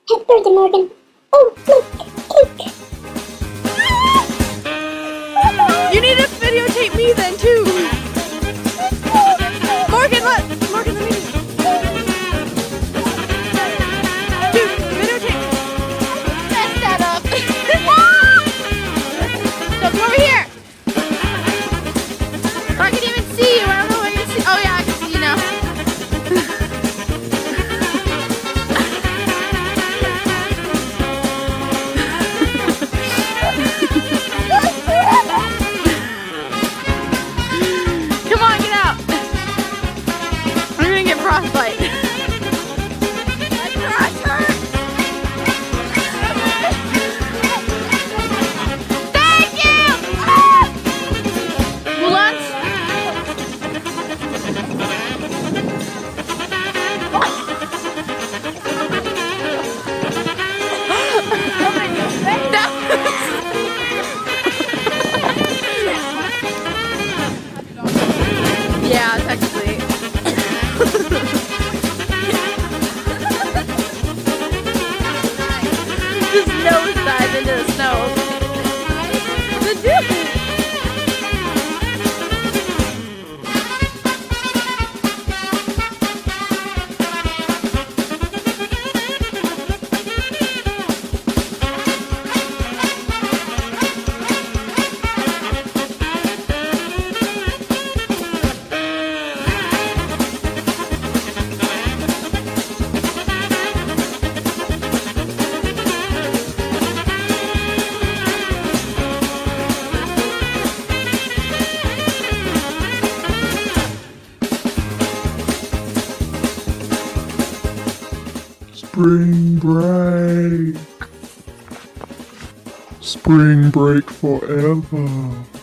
Happy birthday, Morgan. Oh, look, cake. You need to videotape me then too. Morgan, look. Morgan, let me. Dude, videotape. Mess that up. So come over here. I can even see you. I don't know if I can see. Oh yeah, I can see you now. Come on, get out. I'm gonna get frostbite. My crotch hurts. Thank you. Ah! Mullans. Yeah, technically. Just nosedive into the snow. The dude. Spring break. Spring break forever.